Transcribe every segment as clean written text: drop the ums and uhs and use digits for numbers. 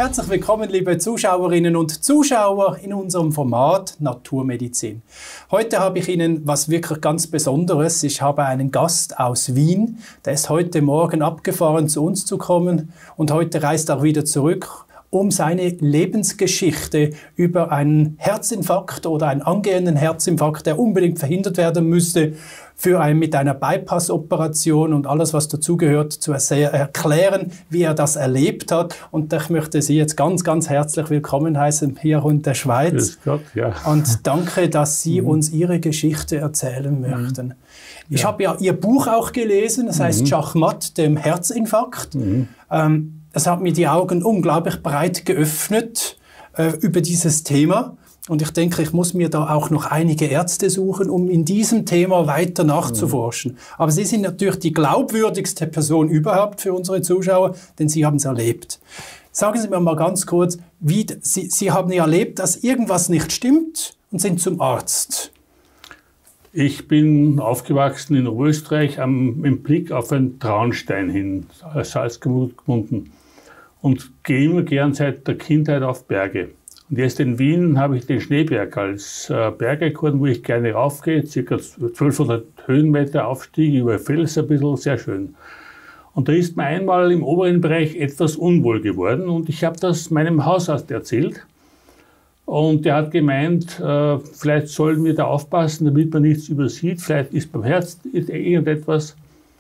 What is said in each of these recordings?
Herzlich willkommen, liebe Zuschauerinnen und Zuschauer in unserem Format Naturmedizin. Heute habe ich Ihnen was wirklich ganz Besonderes. Ich habe einen Gast aus Wien, der ist heute Morgen abgefahren, zu uns zu kommen und heute reist er wieder zurück, um seine Lebensgeschichte über einen Herzinfarkt oder einen angehenden Herzinfarkt, der unbedingt verhindert werden müsste, mit einer Bypass-Operation und alles, was dazugehört, zu erklären, wie er das erlebt hat. Und ich möchte Sie jetzt ganz, ganz herzlich willkommen heißen hier in der Schweiz. Grüß Gott, ja. Und danke, dass Sie uns Ihre Geschichte erzählen möchten. Ich habe ja Ihr Buch auch gelesen, das heißt Schachmatt, dem Herzinfarkt. Es hat mir die Augen unglaublich breit geöffnet über dieses Thema. Und ich denke, ich muss mir da auch noch einige Ärzte suchen, um in diesem Thema weiter nachzuforschen. Aber Sie sind natürlich die glaubwürdigste Person überhaupt für unsere Zuschauer, denn Sie haben es erlebt. Sagen Sie mir mal ganz kurz, Sie haben ja erlebt, dass irgendwas nicht stimmt und sind zum Arzt. Ich bin aufgewachsen in Oberösterreich im Blick auf einen Traunstein hin, Salzgemünden, und gehe immer gern seit der Kindheit auf Berge. Und jetzt in Wien habe ich den Schneeberg als Bergrekord, wo ich gerne raufgehe, ca. 1200 Höhenmeter Aufstieg über Fels, ein bisschen, sehr schön. Und da ist mir einmal im oberen Bereich etwas unwohl geworden und ich habe das meinem Hausarzt erzählt. Und der hat gemeint, vielleicht sollen wir da aufpassen, damit man nichts übersieht, vielleicht ist beim Herz irgendetwas.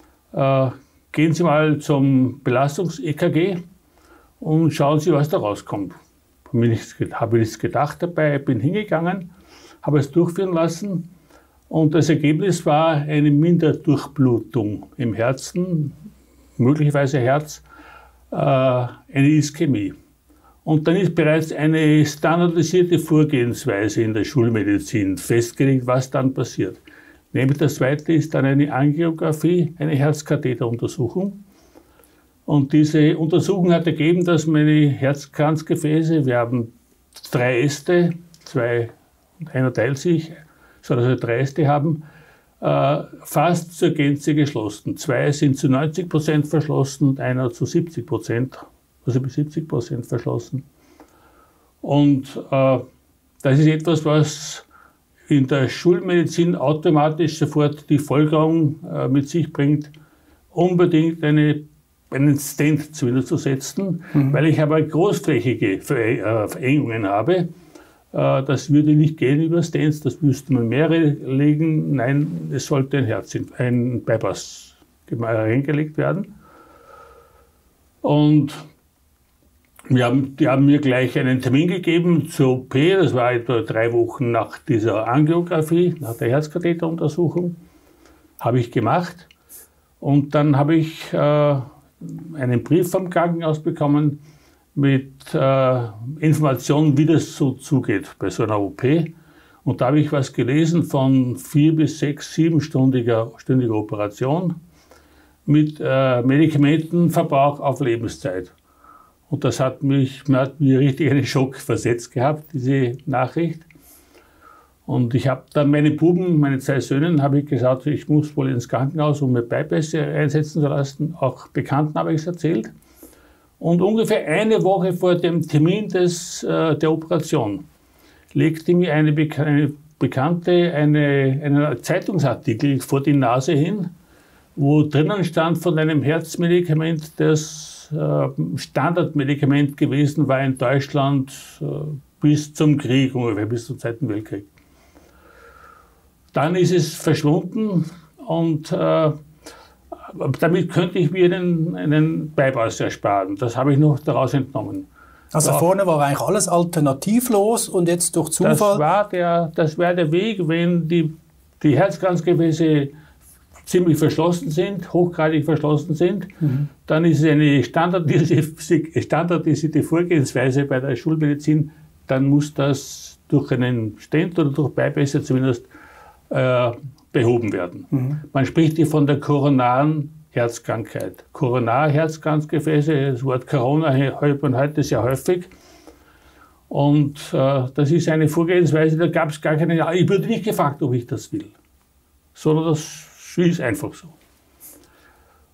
Gehen Sie mal zum Belastungs-EKG und schauen Sie, was da rauskommt. Habe nichts gedacht dabei, bin hingegangen, habe es durchführen lassen und das Ergebnis war eine Minderdurchblutung im Herzen, möglicherweise Herz, eine Ischämie. Und dann ist bereits eine standardisierte Vorgehensweise in der Schulmedizin festgelegt, was dann passiert. Nämlich das zweite ist dann eine Angiografie, eine Herzkatheteruntersuchung. Und diese Untersuchung hat ergeben, dass meine Herzkranzgefäße, wir haben 3 Äste, einer teilt sich, sodass wir 3 Äste haben, fast zur Gänze geschlossen. 2 sind zu 90% verschlossen und einer zu 70%, also bis 70% verschlossen. Und das ist etwas, was in der Schulmedizin automatisch sofort die Folgerung mit sich bringt, unbedingt einen Stent zu setzen, weil ich aber großflächige Verengungen habe. Das würde nicht gehen über Stents, das müsste man mehrere legen. Nein, es sollte ein Bypass reingelegt werden. Und die haben mir gleich einen Termin gegeben zur OP, das war etwa 3 Wochen nach dieser Angiografie, nach der Herzkatheteruntersuchung. Habe ich gemacht. Und dann habe ich einen Brief vom Krankenhaus bekommen mit Informationen, wie das so zugeht bei so einer OP. Und da habe ich was gelesen von 4 bis 6, 7-stündiger Operation mit Medikamentenverbrauch auf Lebenszeit. Und das hat mir richtig einen Schock versetzt gehabt, diese Nachricht. Und ich habe dann meine 2 Söhnen, habe ich gesagt, ich muss wohl ins Krankenhaus, um mir Bypässe einsetzen zu lassen. Auch Bekannten habe ich es erzählt. Und ungefähr eine Woche vor dem Termin der Operation legte mir eine Bekannte einen Zeitungsartikel vor die Nase hin, wo drinnen stand von einem Herzmedikament, das Standardmedikament gewesen war in Deutschland bis zum Krieg, ungefähr bis zum Zweiten Weltkrieg. Dann ist es verschwunden und damit könnte ich mir einen Bypass ersparen. Das habe ich noch daraus entnommen. Also vorne war eigentlich alles alternativlos und jetzt durch Zufall? Das war der Weg, wenn die Herzkranzgefäße ziemlich verschlossen sind, hochgradig verschlossen sind, dann ist es eine standardisierte Vorgehensweise bei der Schulmedizin, dann muss das durch einen Stent oder durch Bypässe zumindest behoben werden. Man spricht hier von der koronaren Herzkrankheit. Koronarherzkranzgefäße, das Wort Corona hört man heute sehr häufig. Und das ist eine Vorgehensweise, da gab es gar keine, ich wurde nicht gefragt, ob ich das will, sondern das ist einfach so.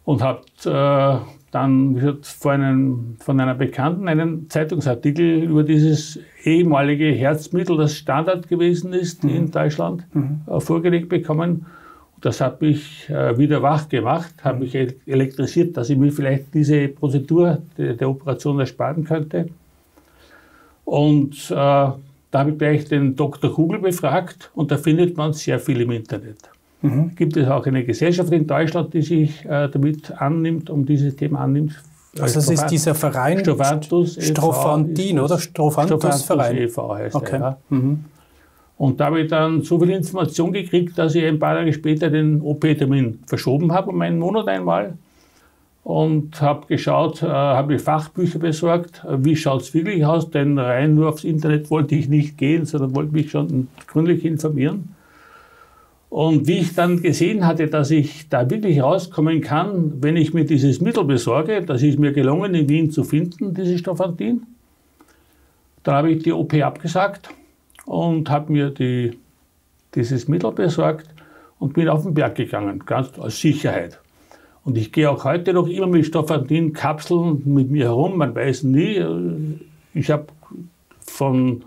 und habe dann von einer Bekannten einen Zeitungsartikel über dieses ehemalige Herzmittel, das Standard gewesen ist in Deutschland, vorgelegt bekommen. Das hat mich wieder wach gemacht, hat mich elektrisiert, dass ich mir vielleicht diese Prozedur der Operation ersparen könnte. Und da habe ich gleich den Dr. Kugel befragt und da findet man sehr viel im Internet. Gibt es auch eine Gesellschaft in Deutschland, die sich damit annimmt, dieses Thema annimmt. Also das ist dieser Verein Strophantin, oder? Strophantus-Verein. e.V. heißt okay. er, ja. Und da habe ich dann so viel Information gekriegt, dass ich ein paar Tage später den OP-Termin verschoben habe, um einen Monat einmal. Und habe geschaut, habe mir Fachbücher besorgt, wie schaut es wirklich aus, denn rein nur aufs Internet wollte ich nicht gehen, sondern wollte mich schon gründlich informieren. Und wie ich dann gesehen hatte, dass ich da wirklich rauskommen kann, wenn ich mir dieses Mittel besorge, das ist mir gelungen, in Wien zu finden, dieses Strophantin, dann habe ich die OP abgesagt und habe mir dieses Mittel besorgt und bin auf den Berg gegangen, ganz als Sicherheit. Und ich gehe auch heute noch immer mit Strophantin-Kapseln mit mir herum, man weiß nie. Ich habe von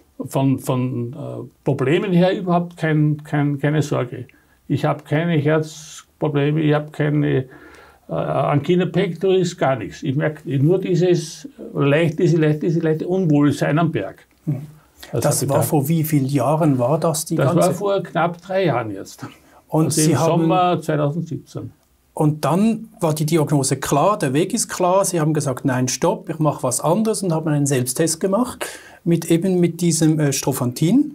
Problemen her überhaupt keine Sorge. Ich habe keine Herzprobleme, ich habe keine Angina pectoris, gar nichts. Ich merke nur dieses leichte Unwohlsein am Berg. Das war vor wie vielen Jahren war das? Das war vor knapp 3 Jahren jetzt. Und also im Sommer 2017. Und dann war die Diagnose klar, der Weg ist klar. Sie haben gesagt, nein, stopp, ich mache was anderes und haben einen Selbsttest gemacht mit diesem Strophantin.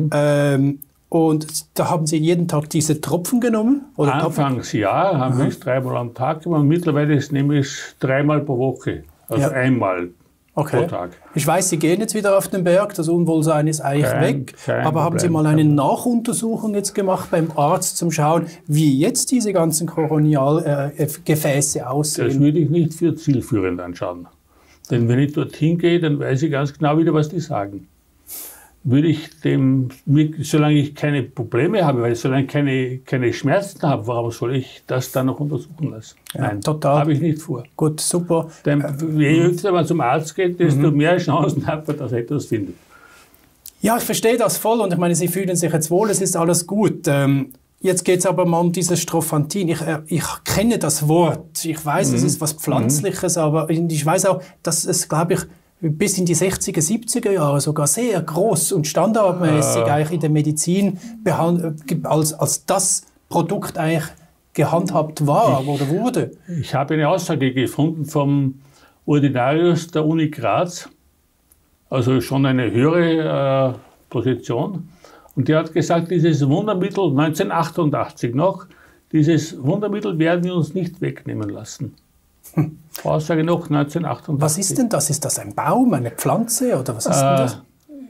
Und da haben Sie jeden Tag diese Tropfen genommen? Oder Anfangs ja, haben wir es 3-mal am Tag gemacht. Mittlerweile nehme ich es 3-mal pro Woche, also einmal pro Tag. Ich weiß, Sie gehen jetzt wieder auf den Berg, das Unwohlsein ist eigentlich weg. Aber haben Sie mal eine Nachuntersuchung jetzt gemacht beim Arzt, zum Schauen, wie jetzt diese ganzen Koronalgefäße aussehen? Das würde ich nicht für zielführend anschauen. Denn wenn ich dorthin gehe, dann weiß ich ganz genau wieder, was die sagen. Würde ich solange ich keine Probleme habe, weil solange ich keine Schmerzen habe, warum soll ich das dann noch untersuchen lassen? Nein, total. Habe ich nicht vor. Gut, super. Denn je öfter man zum Arzt geht, desto mehr Chancen hat man, dass er etwas findet. Ja, ich verstehe das voll und ich meine, Sie fühlen sich jetzt wohl, es ist alles gut. Jetzt geht es aber mal um dieses Strophantin. Ich kenne das Wort, ich weiß, es ist was Pflanzliches, aber ich weiß auch, dass es, glaube ich, bis in die 60er, 70er Jahre sogar sehr groß und standardmäßig eigentlich in der Medizin als das Produkt eigentlich gehandhabt war oder wurde. Ich habe eine Aussage gefunden vom Ordinarius der Uni Graz, also schon eine höhere Position. Und der hat gesagt, dieses Wundermittel 1988 noch, dieses Wundermittel werden wir uns nicht wegnehmen lassen. Aussage noch 1988. Was ist denn das? Ist das ein Baum, eine Pflanze oder was ist denn das?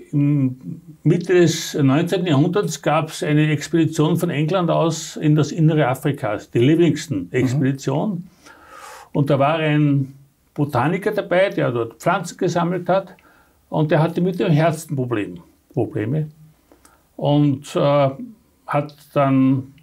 Mitte des 19. Jahrhunderts gab es eine Expedition von England aus in das Innere Afrikas, die Livingston-Expedition. Und da war ein Botaniker dabei, der dort Pflanzen gesammelt hat und der hatte mit dem Herzen Probleme. Und hat dann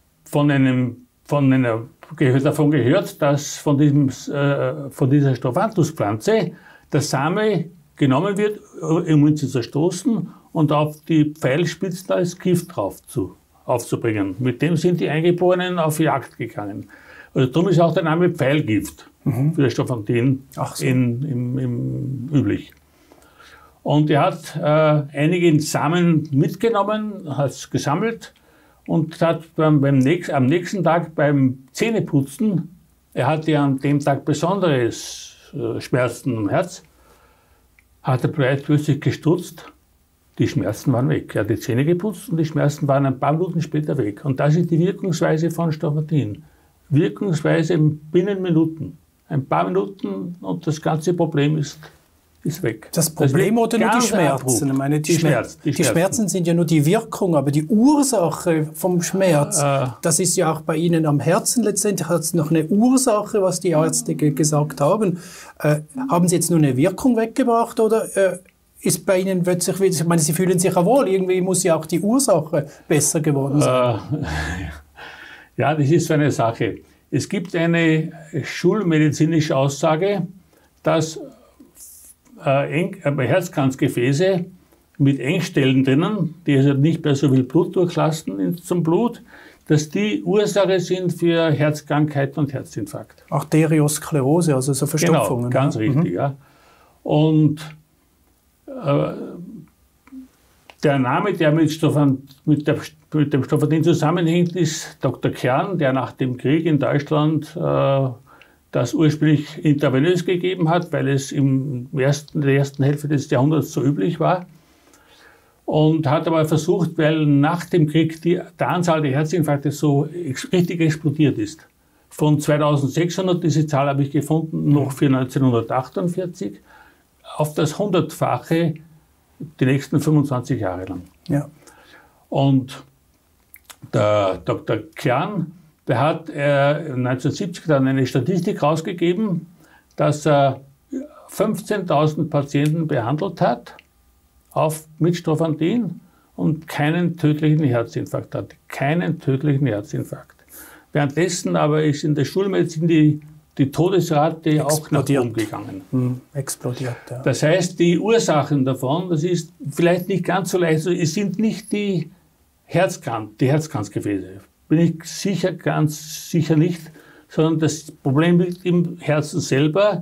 davon gehört, dass von dieser Strophanthus-Pflanze der Same genommen wird, um ihn zu zerstoßen und auf die Pfeilspitzen als Gift aufzubringen. Mit dem sind die Eingeborenen auf Jagd gegangen. Also darum ist auch der Name Pfeilgift für das Strophantin üblich. Und er hat einige Samen mitgenommen, hat es gesammelt und hat am nächsten Tag beim Zähneputzen, er hatte an dem Tag besondere Schmerzen im Herz, hat er plötzlich gestutzt, die Schmerzen waren weg. Er hat die Zähne geputzt und die Schmerzen waren ein paar Minuten später weg. Und das ist die Wirkungsweise von Strophantin. Wirkungsweise binnen Minuten. Ein paar Minuten und das ganze Problem ist weg. Das Problem oder nur die Schmerzen? Ich meine, die Schmerzen sind ja nur die Wirkung, aber die Ursache vom Schmerz, das ist ja auch bei Ihnen am Herzen letztendlich, hat es noch eine Ursache, was die Ärzte gesagt haben. Haben Sie jetzt nur eine Wirkung weggebracht oder ist bei Ihnen plötzlich wieder, ich meine, Sie fühlen sich ja wohl, irgendwie muss ja auch die Ursache besser geworden sein. Ja, das ist so eine Sache. Es gibt eine schulmedizinische Aussage, dass Herzkranzgefäße mit Engstellen drinnen, die also nicht mehr so viel Blut durchlassen zum Blut, dass die Ursache sind für Herzkrankheiten und Herzinfarkt. Arteriosklerose, also so Verstopfungen. Genau, ganz richtig, ja. Und der Name, der mit dem Stophantin zusammenhängt, ist Dr. Kern, der nach dem Krieg in Deutschland das ursprünglich intravenös gegeben hat, weil es in der ersten Hälfte des Jahrhunderts so üblich war. Und hat aber versucht, weil nach dem Krieg der Anzahl der Herzinfarkte so richtig explodiert ist. Von 2600, diese Zahl habe ich gefunden, noch für 1948, auf das 100-fache die nächsten 25 Jahre lang. Ja. Und der Dr. Kern, der hat 1970 dann eine Statistik rausgegeben, dass er 15.000 Patienten behandelt hat mit Stophantin und keinen tödlichen Herzinfarkt hatte. Keinen tödlichen Herzinfarkt. Währenddessen aber ist in der Schulmedizin die Todesrate auch nach oben gegangen. Explodiert, ja. Das heißt, die Ursachen davon, das ist vielleicht nicht ganz so leicht, es sind nicht die Herzkranzgefäße. Bin ich sicher, ganz sicher nicht, sondern das Problem liegt im Herzen selber.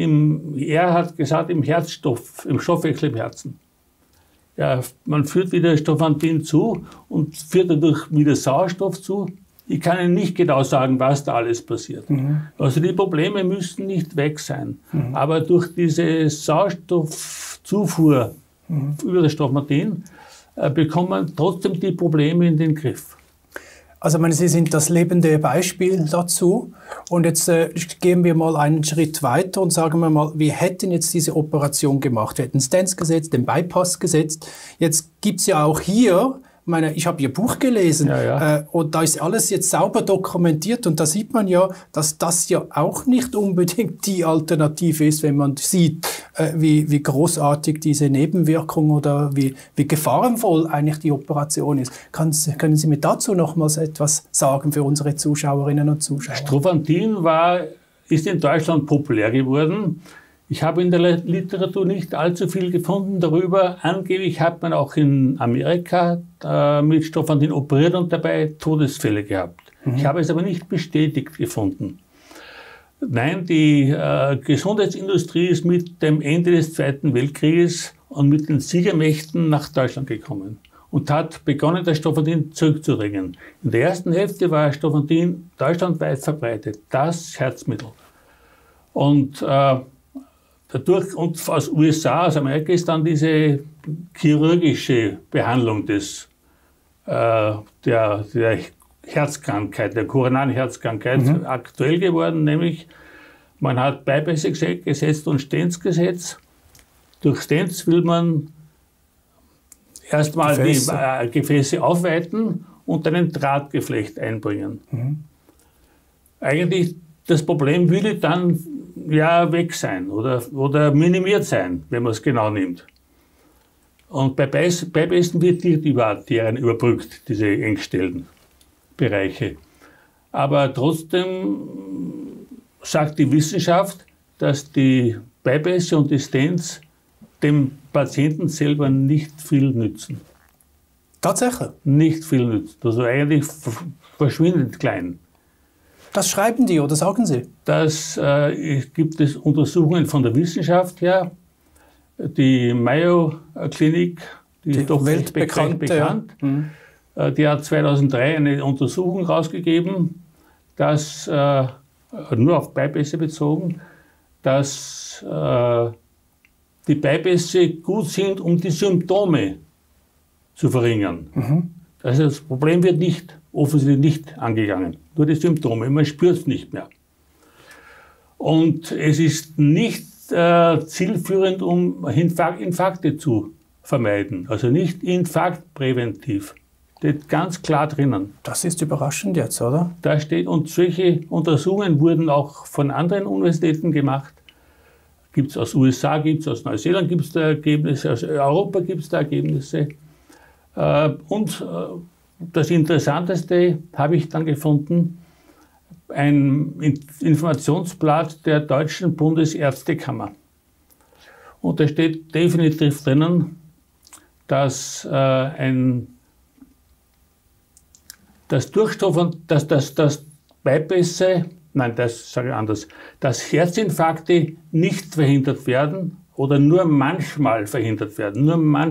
Er hat gesagt, im Stoffwechsel im Herzen. Ja, man führt wieder Stophantin zu und führt dadurch wieder Sauerstoff zu. Ich kann Ihnen nicht genau sagen, was da alles passiert. Also die Probleme müssen nicht weg sein. Aber durch diese Sauerstoffzufuhr über das Stophantin bekommt man trotzdem die Probleme in den Griff. Also ich meine, Sie sind das lebende Beispiel dazu. Und jetzt gehen wir mal einen Schritt weiter und sagen wir mal, wir hätten jetzt diese Operation gemacht. Wir hätten Stents gesetzt, den Bypass gesetzt. Jetzt gibt es ja auch hier, ich habe Ihr Buch gelesen, und da ist alles jetzt sauber dokumentiert und da sieht man ja, dass das ja auch nicht unbedingt die Alternative ist, wenn man sieht, wie großartig diese Nebenwirkung oder wie gefahrenvoll eigentlich die Operation ist. Können Sie mir dazu nochmals etwas sagen für unsere Zuschauerinnen und Zuschauer? Stophantin ist in Deutschland populär geworden. Ich habe in der Literatur nicht allzu viel gefunden darüber. Angeblich hat man auch in Amerika mit Stophantin operiert und dabei Todesfälle gehabt. Ich habe es aber nicht bestätigt gefunden. Nein, die Gesundheitsindustrie ist mit dem Ende des Zweiten Weltkrieges und mit den Siegermächten nach Deutschland gekommen und hat begonnen, das Stophantin zurückzudrängen. In der ersten Hälfte war Stophantin deutschlandweit verbreitet, das Herzmittel. Und dadurch und aus USA, aus Amerika ist dann diese chirurgische Behandlung der Herzkrankheit, der koronaren Herzkrankheit aktuell geworden, nämlich man hat Bypässe gesetzt und Stents gesetzt. Durch Stents will man erstmal die Gefäße aufweiten und ein Drahtgeflecht einbringen. Eigentlich das Problem würde dann weg sein oder minimiert sein, wenn man es genau nimmt. Und bei Bypässen wird die Arterien überbrückt, diese Engstellenbereiche. Aber trotzdem sagt die Wissenschaft, dass die Bypässe und die Stents dem Patienten selber nicht viel nützen. Tatsächlich? Nicht viel nützen. Also eigentlich verschwindend klein. Das schreiben die oder sagen Sie? Das gibt es Untersuchungen von der Wissenschaft her. Die Mayo Klinik, die ist doch weltbekannt. Die hat 2003 eine Untersuchung rausgegeben, dass, nur auf Bypässe bezogen, dass die Bypässe gut sind, um die Symptome zu verringern. Also das Problem wird offensichtlich nicht angegangen, nur die Symptome, man spürt es nicht mehr. Und es ist nicht zielführend, um Infarkte zu vermeiden, also nicht infarktpräventiv. Steht ganz klar drinnen. Das ist überraschend jetzt, oder? Da steht, und solche Untersuchungen wurden auch von anderen Universitäten gemacht. Gibt es aus USA, gibt es aus Neuseeland, gibt es da Ergebnisse, aus Europa gibt es da Ergebnisse. Und das Interessanteste habe ich dann gefunden, ein Informationsblatt der Deutschen Bundesärztekammer. Und da steht definitiv drinnen, dass dass Herzinfarkte nicht verhindert werden oder nur manchmal verhindert werden.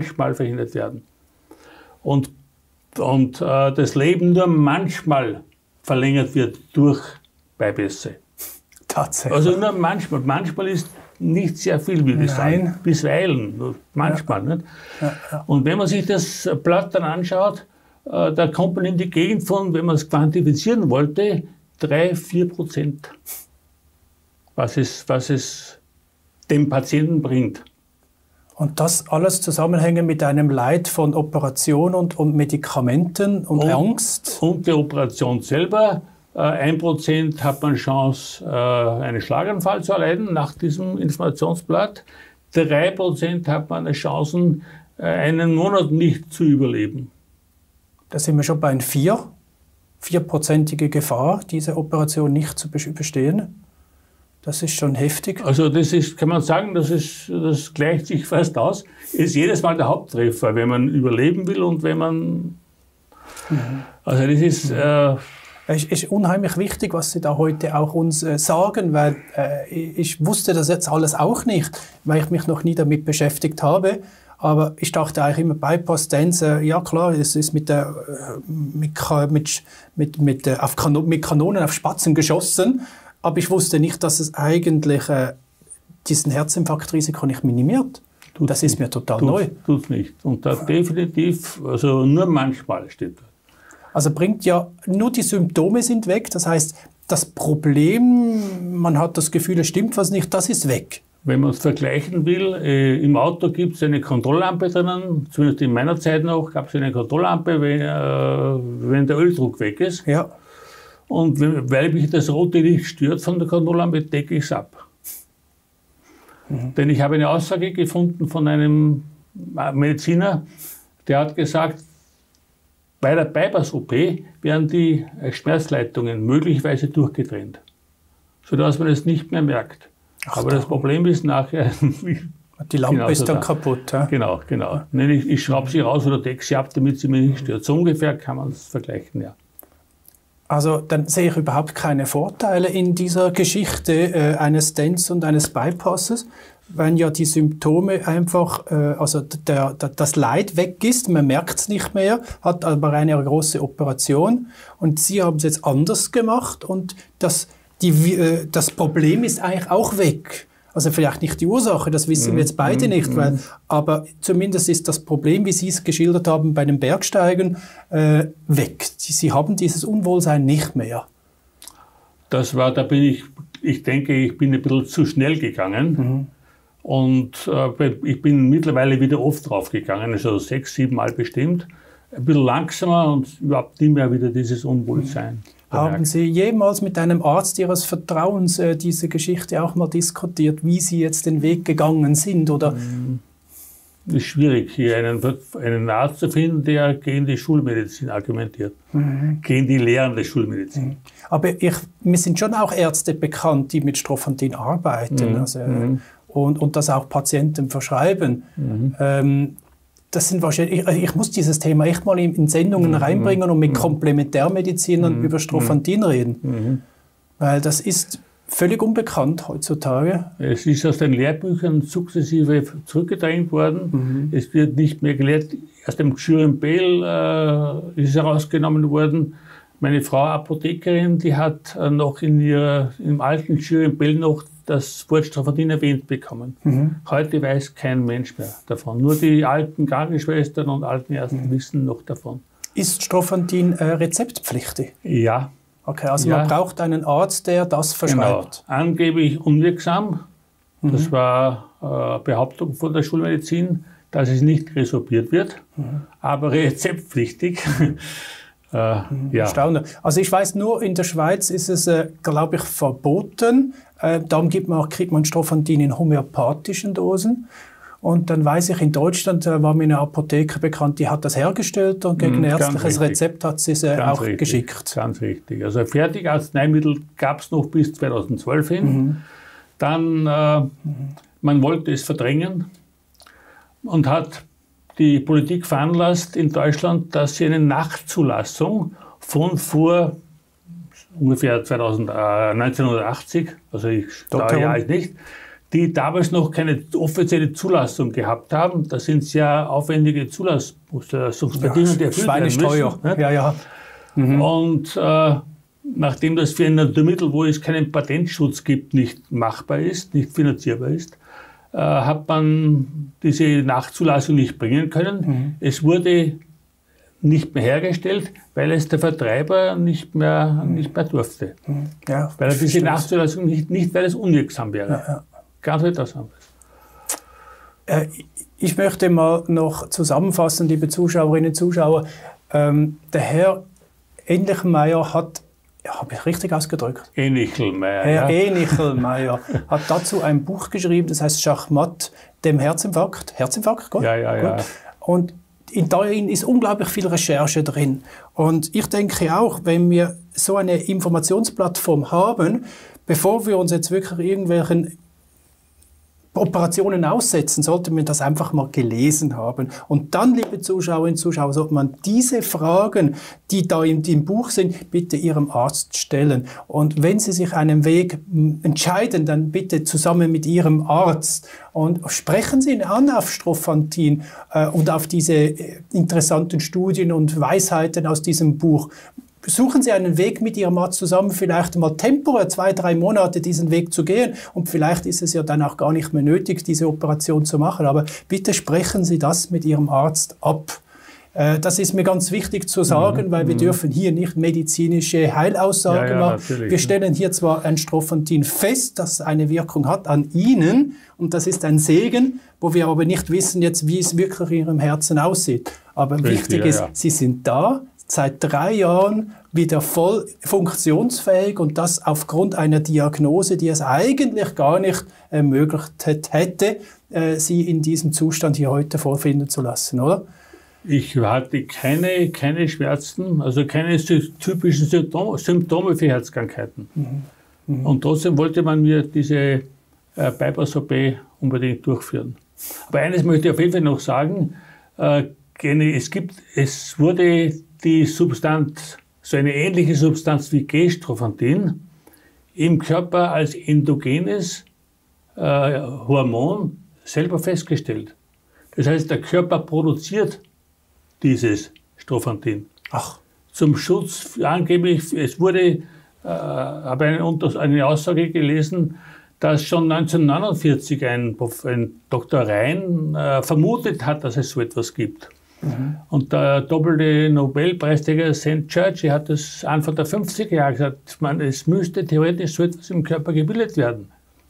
Und das Leben nur manchmal verlängert wird durch Beipässe. Tatsächlich. Also nur manchmal. Manchmal ist nicht sehr viel, würde ich sagen. Bisweilen, nur manchmal. Ja. Nicht? Ja. Und wenn man sich das Blatt dann anschaut, da kommt man in die Gegend von, wenn man es quantifizieren wollte, 3–4%, was es dem Patienten bringt. Und das alles zusammenhängen mit einem Leid von Operation und Medikamenten und Angst? Und der Operation selber. 1% hat man Chance, einen Schlaganfall zu erleiden nach diesem Informationsblatt. 3% hat man eine Chance, einen Monat nicht zu überleben. Da sind wir schon bei einer 4%ige Gefahr, diese Operation nicht zu bestehen. Das ist schon heftig. Also das ist, kann man sagen, das gleicht sich fast aus. Ist jedes Mal der Haupttreffer, wenn man überleben will und wenn man... Also das ist... Es ist unheimlich wichtig, was Sie da heute auch uns sagen, weil ich wusste das jetzt alles auch nicht, weil ich mich noch nie damit beschäftigt habe. Aber ich dachte eigentlich immer, Bypass-Stents, ja klar, es ist mit Kanonen auf Spatzen geschossen. Aber ich wusste nicht, dass es eigentlich diesen Herzinfarktrisiko nicht minimiert. Das ist mir total neu. Tut's nicht. Und da definitiv, also nur manchmal steht da. Also bringt ja, nur die Symptome sind weg. Das heißt, das Problem, man hat das Gefühl, es stimmt was nicht, das ist weg. Wenn man es vergleichen will, im Auto gibt es eine Kontrolllampe drinnen, zumindest in meiner Zeit noch, gab es eine Kontrolllampe, wenn der Öldruck weg ist. Ja. Und weil mich das rote Licht stört von der Kontrolllampe, decke ich es ab. Denn ich habe eine Aussage gefunden von einem Mediziner, der hat gesagt, bei der Bypass-OP werden die Schmerzleitungen möglicherweise durchgetrennt, sodass man es nicht mehr merkt. Aber das Problem ist nachher... Die Lampe ist dann kaputt. Ja? Genau. Ich schraube sie raus oder decke sie ab, damit sie mich nicht stört. So ungefähr kann man es vergleichen, ja. Also dann sehe ich überhaupt keine Vorteile in dieser Geschichte eines Stents und eines Bypasses, wenn ja die Symptome einfach, das Leid weg ist, man merkt es nicht mehr, hat aber eine große Operation und Sie haben es jetzt anders gemacht und das Problem ist eigentlich auch weg. Also vielleicht nicht die Ursache, das wissen wir jetzt beide nicht, aber zumindest ist das Problem, wie Sie es geschildert haben bei den Bergsteigen, weg. Sie haben dieses Unwohlsein nicht mehr. Ich denke, ich bin ein bisschen zu schnell gegangen. Und ich bin mittlerweile wieder oft drauf gegangen, also 6–7 Mal bestimmt. Ein bisschen langsamer und überhaupt nicht mehr wieder dieses Unwohlsein. Haben Sie jemals mit einem Arzt Ihres Vertrauens diese Geschichte auch mal diskutiert, wie Sie jetzt den Weg gegangen sind? Oder? Es ist schwierig, hier einen Arzt zu finden, der gegen die Schulmedizin argumentiert, gegen die Lehren der Schulmedizin. Aber mir sind schon auch Ärzte bekannt, die mit Strophantin arbeiten und das auch Patienten verschreiben. Das sind wahrscheinlich, ich muss dieses Thema echt mal in Sendungen reinbringen und mit Komplementärmedizinern über Strophantin reden. Weil das ist völlig unbekannt heutzutage. Es ist aus den Lehrbüchern sukzessive zurückgedrängt worden. Es wird nicht mehr gelehrt. Aus dem Xyrimbel ist herausgenommen worden. Meine Frau Apothekerin, die hat noch im alten Xyrimbel noch das Wort Strophantin erwähnt bekommen. Heute weiß kein Mensch mehr davon. Nur die alten Krankenschwestern und alten Ärzte wissen noch davon. Ist Strophantin rezeptpflichtig? Ja. Okay, also man braucht einen Arzt, der das verschreibt. Genau. Angeblich unwirksam. Das war Behauptung von der Schulmedizin, dass es nicht resorbiert wird, aber rezeptpflichtig. Ja. Erstaunlich. Also ich weiß nur, in der Schweiz ist es, glaube ich, verboten. Darum kriegt man Strophantin in homöopathischen Dosen. Und dann weiß ich, in Deutschland war mir eine Apotheker bekannt, die hat das hergestellt und gegen ein ärztliches Rezept hat sie es auch geschickt. Ganz richtig. Also Fertigarzneimittel gab es noch bis 2012 hin. Dann, man wollte es verdrängen und hat die Politik veranlasst in Deutschland, dass sie eine Nachzulassung von vor ungefähr 1980, also ich da ja nicht, die damals noch keine offizielle Zulassung gehabt haben. Das sind sehr aufwendige Zulassungsbedingungen, die erfüllt werden müssen. Ja. Und nachdem das für ein Naturmittel, wo es keinen Patentschutz gibt, nicht machbar ist, nicht finanzierbar ist, hat man diese Nachzulassung nicht bringen können. Es wurde nicht mehr hergestellt, weil es der Vertreiber nicht mehr durfte. Ja, weil er diese Nachzulassung nicht, weil es unwirksam wäre. Ja. Ganz etwas anderes. Ich möchte mal noch zusammenfassen, liebe Zuschauerinnen und Zuschauer. Der Herr Ähnlichelmeier hat, habe ich richtig ausgedrückt? Ähnlichelmeier. Herr Ähnlichelmeier hat dazu ein Buch geschrieben, das heißt Schachmatt, dem Herzinfarkt. Herzinfarkt, gut? Ja. Und darin ist unglaublich viel Recherche drin. Und ich denke auch, wenn wir so eine Informationsplattform haben, bevor wir uns jetzt wirklich irgendwelchen Operationen aussetzen, sollte man das einfach mal gelesen haben. Und dann, liebe Zuschauerinnen und Zuschauer, sollte man diese Fragen, die da im Buch sind, bitte Ihrem Arzt stellen. Und wenn Sie sich einen Weg entscheiden, dann bitte zusammen mit Ihrem Arzt. Und sprechen Sie ihn an auf Strophantin und auf diese interessanten Studien und Weisheiten aus diesem Buch. Suchen Sie einen Weg mit Ihrem Arzt zusammen, vielleicht mal temporär 2-3 Monate diesen Weg zu gehen und vielleicht ist es ja dann auch gar nicht mehr nötig, diese Operation zu machen, aber bitte sprechen Sie das mit Ihrem Arzt ab. Das ist mir ganz wichtig zu sagen, weil wir dürfen hier nicht medizinische Heilaussagen machen. Wir stellen hier zwar ein Strophantin fest, das eine Wirkung hat an Ihnen und das ist ein Segen, wo wir aber nicht wissen jetzt, wie es wirklich in Ihrem Herzen aussieht. Aber wichtig ist, Sie sind da, seit 3 Jahren wieder voll funktionsfähig und das aufgrund einer Diagnose, die es eigentlich gar nicht ermöglicht hätte, Sie in diesem Zustand hier heute vorfinden zu lassen, oder? Ich hatte keine Schmerzen, also keine typischen Symptome für Herzkrankheiten. Und trotzdem wollte man mir diese Bypass-OP unbedingt durchführen. Aber eines möchte ich auf jeden Fall noch sagen, es wurde die Substanz, so eine ähnliche Substanz wie G-Strophantin, im Körper als endogenes Hormon selber festgestellt. Das heißt, der Körper produziert dieses Strophantin. Ach. Zum Schutz, angeblich, es wurde, habe eine Aussage gelesen, dass schon 1949 ein Dr. Rhein vermutet hat, dass es so etwas gibt. Und der doppelte Nobelpreisträger St. Churchill hat das Anfang der 50er Jahre gesagt, es müsste theoretisch so etwas im Körper gebildet werden.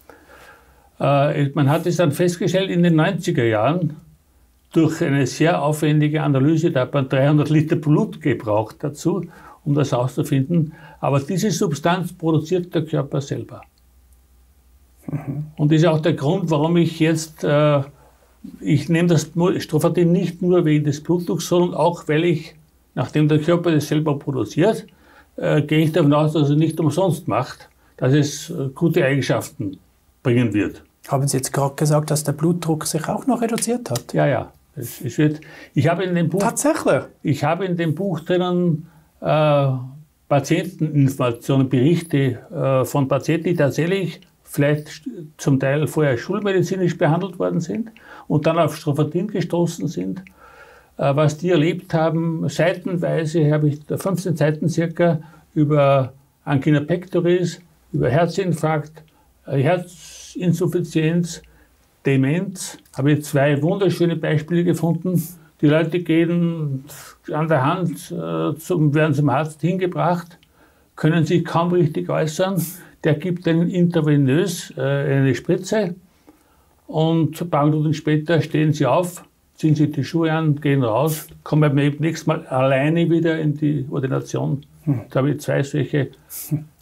Man hat es dann festgestellt in den 90er Jahren durch eine sehr aufwendige Analyse, da hat man 300 Liter Blut gebraucht dazu, um das herauszufinden. Aber diese Substanz produziert der Körper selber. Und das ist auch der Grund, warum ich jetzt ich nehme das Strophantin nicht nur wegen des Blutdrucks, sondern auch, weil ich, nachdem der Körper das selber produziert, gehe ich davon aus, dass er nicht umsonst macht, dass es gute Eigenschaften bringen wird. Haben Sie jetzt gerade gesagt, dass der Blutdruck sich auch noch reduziert hat? Ja. Ich habe in dem Buch, tatsächlich? Ich habe in dem Buch drinnen Patienteninformationen, Berichte von Patienten, die tatsächlich vielleicht zum Teil vorher schulmedizinisch behandelt worden sind und dann auf Strophantin gestoßen sind, was die erlebt haben. Seitenweise habe ich 15 Seiten circa über Angina pectoris, über Herzinfarkt, Herzinsuffizienz, Demenz. Habe ich 2 wunderschöne Beispiele gefunden. Die Leute gehen an der Hand, werden zum Arzt hingebracht, können sich kaum richtig äußern. Der gibt dann intravenös eine Spritze und ein paar Minuten später stehen sie auf, ziehen sich die Schuhe an, gehen raus, kommen beim nächsten Mal alleine wieder in die Ordination. Da habe ich 2 solche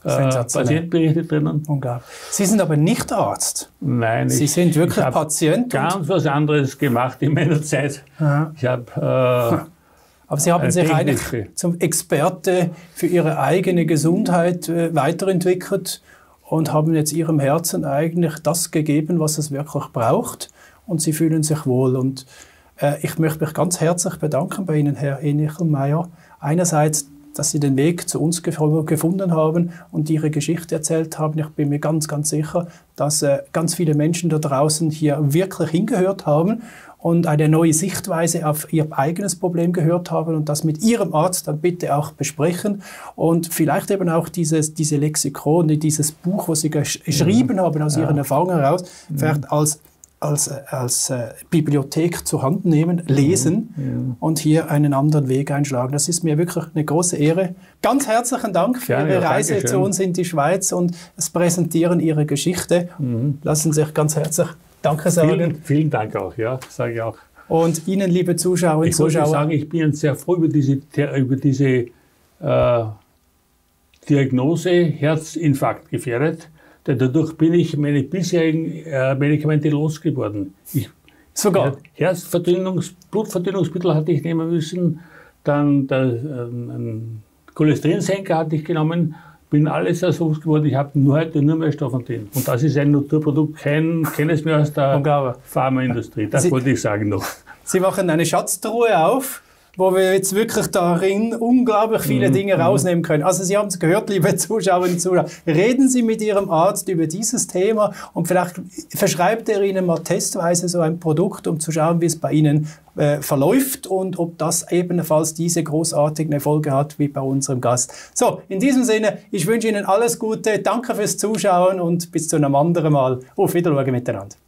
Patientenberichte drinnen. Unglaublich. Sie sind aber nicht Arzt. Nein, Sie sind wirklich ich Patient. Ganz was anderes gemacht in meiner Zeit. Aha. Ich habe aber Sie haben sich eigentlich zum Experte für Ihre eigene Gesundheit weiterentwickelt und haben jetzt Ihrem Herzen eigentlich das gegeben, was es wirklich braucht. Und Sie fühlen sich wohl. Und ich möchte mich ganz herzlich bedanken bei Ihnen, Herr E. Nichelmeier. Einerseits, dass Sie den Weg zu uns gefunden haben und Ihre Geschichte erzählt haben. Ich bin mir ganz, ganz sicher, dass ganz viele Menschen da draußen hier wirklich hingehört haben und eine neue Sichtweise auf ihr eigenes Problem gehört haben und das mit Ihrem Arzt dann bitte auch besprechen und vielleicht eben auch diese Lexikon, dieses Buch, was Sie geschrieben haben aus Ihren Erfahrungen heraus, vielleicht als Bibliothek zur Hand nehmen, lesen und hier einen anderen Weg einschlagen. Das ist mir wirklich eine große Ehre. Ganz herzlichen Dank für Ihre Reise zu uns in die Schweiz und das Präsentieren Ihrer Geschichte. Lassen Sie sich ganz herzlich Danke sagen. Vielen Dank auch, ja, sage ich auch. Und Ihnen, liebe Zuschauerinnen und Zuschauer. Ich wollte sagen, ich bin sehr froh über diese Diagnose Herzinfarkt gefährdet. Denn dadurch bin ich meine bisherigen Medikamente losgeworden. Sogar? Blutverdünnungsmittel hatte ich nehmen müssen, dann einen Cholesterinsenker hatte ich genommen, bin alles losgeworden. Ich habe heute nur mehr Stoffantin. Und das ist ein Naturprodukt, keines mehr aus der Pharmaindustrie. Das wollte ich sagen noch. Sie machen eine Schatztruhe auf, wo wir jetzt wirklich darin unglaublich viele Dinge rausnehmen können. Also Sie haben es gehört, liebe Zuschauerinnen und Zuschauer, reden Sie mit Ihrem Arzt über dieses Thema und vielleicht verschreibt er Ihnen mal testweise so ein Produkt, um zu schauen, wie es bei Ihnen verläuft und ob das ebenfalls diese großartigen Erfolge hat wie bei unserem Gast. So, in diesem Sinne, ich wünsche Ihnen alles Gute, danke fürs Zuschauen und bis zu einem anderen Mal. Auf Wiedersehen miteinander.